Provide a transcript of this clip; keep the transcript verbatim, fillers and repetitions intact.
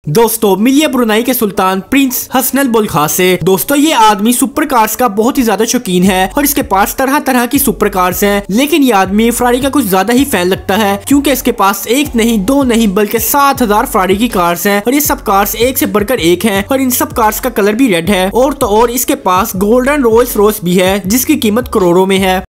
दोस्तों मिलिए ब्रुनाई के सुल्तान प्रिंस हसनल बुल्खां से। दोस्तों ये आदमी सुपर कार्स का बहुत ही ज्यादा शौकीन है और इसके पास तरह तरह की सुपर कार्स हैं, लेकिन ये आदमी फरारी का कुछ ज्यादा ही फैन लगता है क्योंकि इसके पास एक नहीं दो नहीं बल्कि सात हजार फरारी की कार्स हैं और ये सब कार्स एक से बढ़कर एक हैं और इन सब कार्स का कलर भी रेड है। और तो और इसके पास गोल्डन रोल्स रॉयस भी है जिसकी कीमत करोड़ों में है।